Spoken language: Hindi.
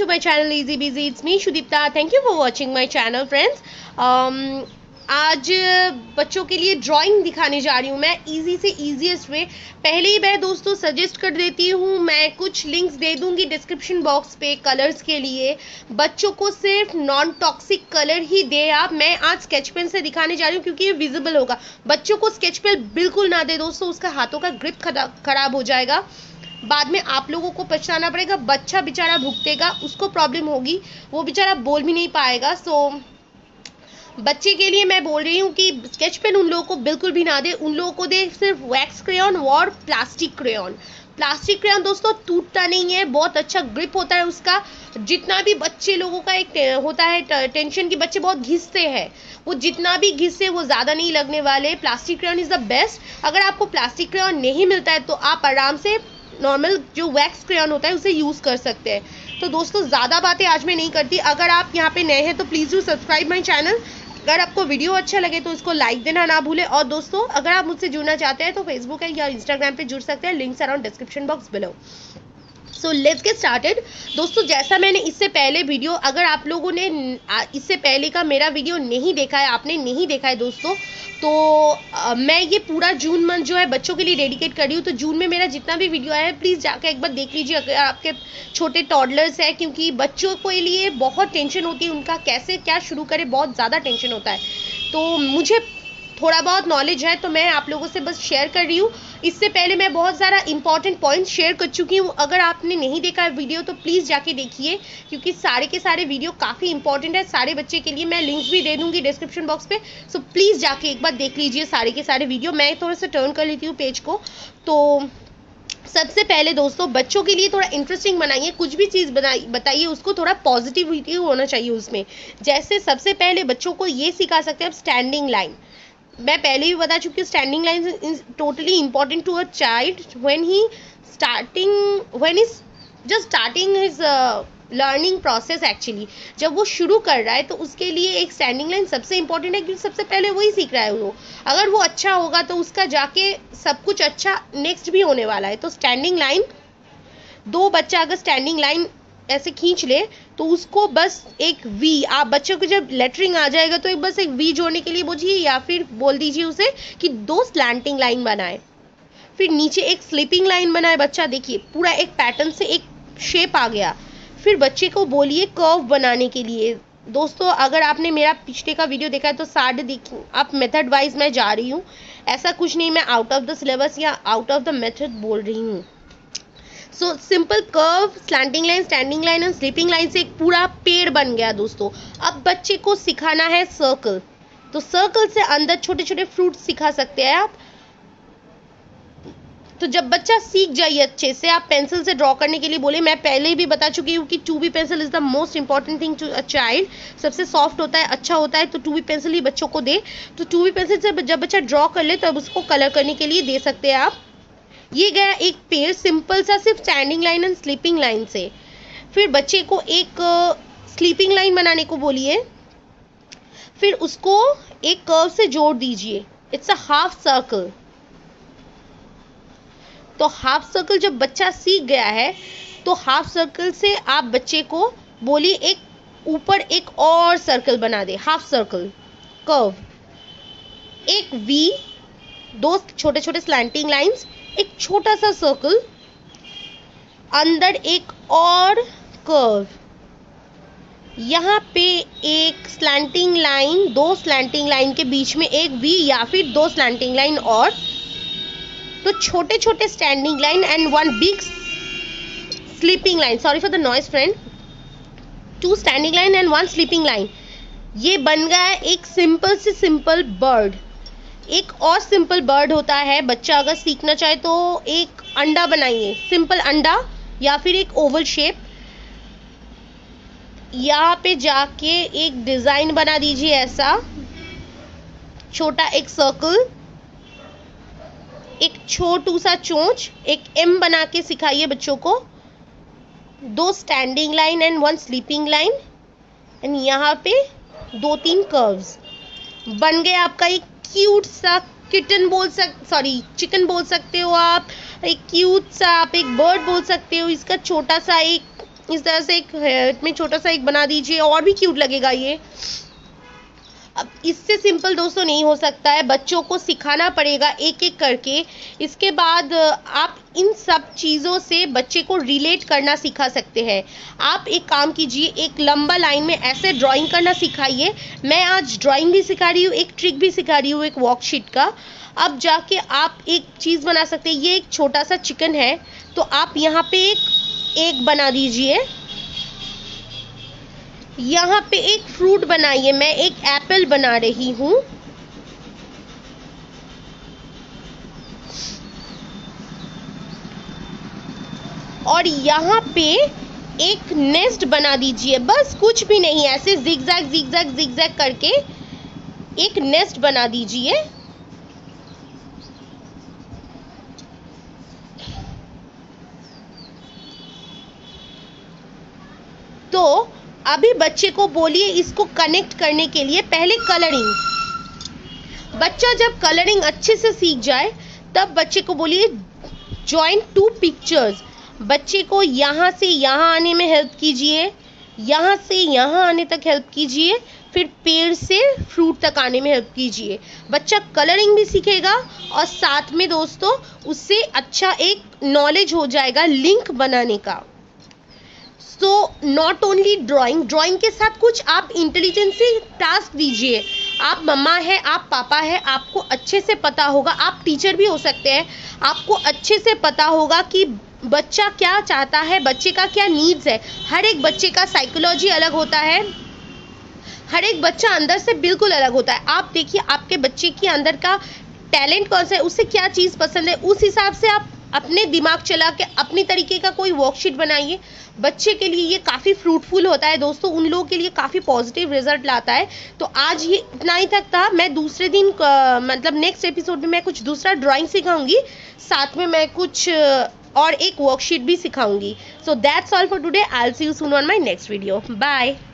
to my channel Easy Busy. It's me Shudipta. Thank you for watching my channel friends. आज बच्चों के लिए ड्राइंग दिखाने जा रही हूँ मैं इजी से इजीएस्ट वे। पहले ही मैं दोस्तों सजेस्ट कर देती हूँ, मैं कुछ लिंक्स दे दूंगी डिस्क्रिप्शन बॉक्स पे कलर्स के लिए। बच्चों को सिर्फ नॉन टॉक्सिक कलर ही दे आप। मैं आज स्केच पेन से दिखाने जा रही हूँ क्योंकि ये विजिबल होगा। बच्चों को स्केच पेन बिल्कुल ना दे दोस्तों, उसका हाथों का ग्रिप खराब हो जाएगा, बाद में आप लोगों को पछताना पड़ेगा। बच्चा बेचारा भुगतेगा, उसको प्रॉब्लम होगी, वो बेचारा बोल भी नहीं पाएगा। सो बच्चे के लिए मैं बोल रही हूँ कि स्केच पेन उन लोगों को बिल्कुल भी ना दे, उन लोगों को दे सिर्फ वैक्स क्रेयॉन और प्लास्टिक क्रेयॉन। प्लास्टिक क्रेयॉन दोस्तों टूटता नहीं है, बहुत अच्छा ग्रिप होता है उसका। जितना भी बच्चे लोगों का एक होता है टेंशन कि बच्चे बहुत घिसते हैं, वो जितना भी घिसे वो ज़्यादा नहीं लगने वाले। Plastic crayon is the best. अगर आपको प्लास्टिक क्रेयॉन नहीं मिलता है तो आप आराम से नॉर्मल जो वैक्स क्रेयॉन होता है उसे यूज़ कर सकते हैं। तो दोस्तों ज़्यादा बातें आज मैं नहीं करती। अगर आप यहाँ पे नए हैं तो please do subscribe my channel. अगर आपको वीडियो अच्छा लगे तो इसको लाइक देना ना भूलें। और दोस्तों अगर आप मुझसे जुड़ना चाहते हैं तो फेसबुक है या इंस्टाग्राम पे जुड़ सकते हैं, links around description box below. So let's get started. दोस्तों जैसा मैंने इससे पहले वीडियो, अगर आप लोगों ने इससे पहले का मेरा वीडियो नहीं देखा है, आपने नहीं देखा है दोस्तों, तो मैं ये पूरा जून मंथ जो है बच्चों के लिए डेडिकेट कर रही हूँ। तो जून में मेरा जितना भी वीडियो आया है प्लीज़ जाकर एक बार देख लीजिए अगर आपके छोटे टॉडलर्स हैं, क्योंकि बच्चों के लिए बहुत टेंशन होती है, उनका कैसे क्या शुरू करें बहुत ज़्यादा टेंशन होता है। तो मुझे थोड़ा बहुत नॉलेज है तो मैं आप लोगों से बस शेयर कर रही हूँ। इससे पहले मैं बहुत सारा इंपॉर्टेंट पॉइंट्स शेयर कर चुकी हूँ। अगर आपने नहीं देखा है वीडियो तो प्लीज़ जाके देखिए, क्योंकि सारे के सारे वीडियो काफ़ी इंपॉर्टेंट है सारे बच्चे के लिए। मैं लिंक्स भी दे दूँगी डिस्क्रिप्शन बॉक्स पे। सो प्लीज़ जाके एक बार देख लीजिए सारे के सारे वीडियो। मैं थोड़ा सा टर्न कर लेती हूँ पेज को। तो सबसे पहले दोस्तों बच्चों के लिए थोड़ा इंटरेस्टिंग बनाइए, कुछ भी चीज़ बताइए उसको थोड़ा पॉजिटिविटी होना चाहिए उसमें। जैसे सबसे पहले बच्चों को ये सिखा सकते हैं आप स्टैंडिंग लाइन। मैं पहले भी बता चुकी हूँ standing line is totally important to a child when he just starting his learning process. Actually जब वो शुरू कर रहा है तो उसके लिए एक स्टैंडिंग लाइन सबसे इंपॉर्टेंट है, क्योंकि सबसे पहले वही सीख रहा है वो। अगर वो अच्छा होगा तो उसका जाके सब कुछ अच्छा नेक्स्ट भी होने वाला है। तो स्टैंडिंग लाइन, दो बच्चा अगर स्टैंडिंग लाइन ऐसे खींच ले तो उसको बस एक वी, आप बच्चों को जब लेटरिंग आ जाएगा तो बस एक वी जोड़ने के लिए बोलिए या फिर बोल दीजिए उसे कि दो स्लैंटिंग लाइन बनाए, फिर नीचे एक स्लीपिंग लाइन बनाए। बच्चा देखिए पूरा एक पैटर्न से एक शेप आ गया। फिर बच्चे को बोलिए कर्व बनाने के लिए। दोस्तों अगर आपने मेरा पिछले का वीडियो देखा है तो सारे देखिए आप मेथड वाइज मैं जा रही हूँ, ऐसा कुछ नहीं मैं आउट ऑफ द सिलेबस या आउट ऑफ द मेथड बोल रही हूँ। So simple curve, slanting line, standing line and sleeping line से एक पूरा पेड़ बन गया दोस्तों। अब बच्चे को सिखाना है सर्कल, तो सर्कल से अंदर छोटे छोटे फ्रूट सिखा सकते हैं आप। तो जब बच्चा सीख जाइए अच्छे से, आप पेंसिल से ड्रॉ करने के लिए बोले। मैं पहले भी बता चुकी हूँ कि 2B pencil is the most important thing to a child. सबसे सॉफ्ट होता है, अच्छा होता है, तो 2B पेंसिल ही बच्चों को दे। तो 2B पेंसिल से जब बच्चा ड्रॉ कर ले तब उसको कलर करने के लिए दे सकते हैं आप। ये गया एक पेड़ सिंपल सा, सिर्फ standing line and sleeping line से। फिर बच्चे को एक स्लीपिंग लाइन बनाने को बोलिए, फिर उसको एक कर्व से जोड़ दीजिए। It's a half circle. तो हाफ सर्कल जब बच्चा सीख गया है तो हाफ सर्कल से आप बच्चे को बोलिए एक ऊपर एक और सर्कल बना दे, हाफ सर्कल कर्व, एक वी, दो छोटे छोटे स्लैंटिंग लाइंस, एक छोटा सा सर्कल, अंदर एक और कर्व, यहाँ पे एक स्लैंटिंग लाइन, दो स्लैंटिंग लाइन के बीच में एक वी या फिर दो स्लैंटिंग लाइन और, तो छोटे छोटे standing line and one big sleeping line. Sorry for the noise friend. 2 standing line and 1 sleeping line. ये बन गया है एक सिंपल से सिंपल बर्ड। एक और सिंपल बर्ड होता है, बच्चा अगर सीखना चाहे तो एक अंडा बनाइए, सिंपल अंडा या फिर एक ओवल शेप। यहाँ पे जाके एक डिजाइन बना दीजिए ऐसा छोटा, एक सर्कल, एक छोटू सा चोंच, एक एम बना के सिखाइए बच्चों को। 2 standing line and 1 sleeping line and यहाँ पे 2-3 कर्व्स। बन गया आपका एक क्यूट सा चिकन बोल सकते हो आप, एक क्यूट सा आप एक बर्ड बोल सकते हो। इसका छोटा सा एक इस तरह से एक में छोटा सा एक बना दीजिए, और भी क्यूट लगेगा ये। अब इससे सिंपल दोस्तों नहीं हो सकता है, बच्चों को सिखाना पड़ेगा एक एक करके। इसके बाद आप इन सब चीज़ों से बच्चे को रिलेट करना सिखा सकते हैं। आप एक काम कीजिए, एक लंबा लाइन में ऐसे ड्राइंग करना सिखाइए। मैं आज ड्राइंग भी सिखा रही हूँ, एक ट्रिक भी सिखा रही हूँ, एक वर्कशीट का। अब जाके आप एक चीज़ बना सकते हैं। ये एक छोटा सा चिकन है, तो आप यहाँ पे एक बना दीजिए। यहाँ पे एक फ्रूट बनाइए, मैं एक एप्पल बना रही हूँ। और यहाँ पे एक नेस्ट बना दीजिए, बस कुछ भी नहीं, ऐसे जिगजैग जिगजैग जिगजैग करके एक नेस्ट बना दीजिए। तो अभी बच्चे को बोलिए इसको कनेक्ट करने के लिए पहले कलरिंग। बच्चा जब कलरिंग अच्छे से सीख जाए तब बच्चे को बोलिए जॉइन टू पिक्चर्स। बच्चे को यहाँ से यहाँ आने में हेल्प कीजिए, यहाँ से यहाँ आने तक हेल्प कीजिए, फिर पेड़ से फ्रूट तक आने में हेल्प कीजिए। बच्चा कलरिंग भी सीखेगा और साथ में दोस्तों उससे अच्छा एक नॉलेज हो जाएगा लिंक बनाने का। सो नॉट ओनली ड्राइंग के साथ कुछ आप इंटेलिजेंसी टास्क दीजिए। आप मम्मा है, आप पापा है, आपको अच्छे से पता होगा, आप टीचर भी हो सकते हैं, आपको अच्छे से पता होगा कि बच्चा क्या चाहता है, बच्चे का क्या नीड्स है। हर एक बच्चे का साइकोलॉजी अलग होता है, हर एक बच्चा अंदर से बिल्कुल अलग होता है। आप देखिए आपके बच्चे के अंदर का टैलेंट कौन सा है, उसे क्या चीज़ पसंद है, उस हिसाब से आप अपने दिमाग चला के अपनी तरीके का कोई वर्कशीट बनाइए। बच्चे के लिए ये काफ़ी फ्रूटफुल होता है दोस्तों, उन लोगों के लिए काफ़ी पॉजिटिव रिजल्ट लाता है। तो आज ये इतना ही तक था। मैं दूसरे दिन मतलब नेक्स्ट एपिसोड में मैं कुछ दूसरा ड्राइंग सिखाऊंगी, साथ में मैं कुछ और एक वर्कशीट भी सिखाऊंगी। So that's all for today. I will see you soon on my next video. Bye.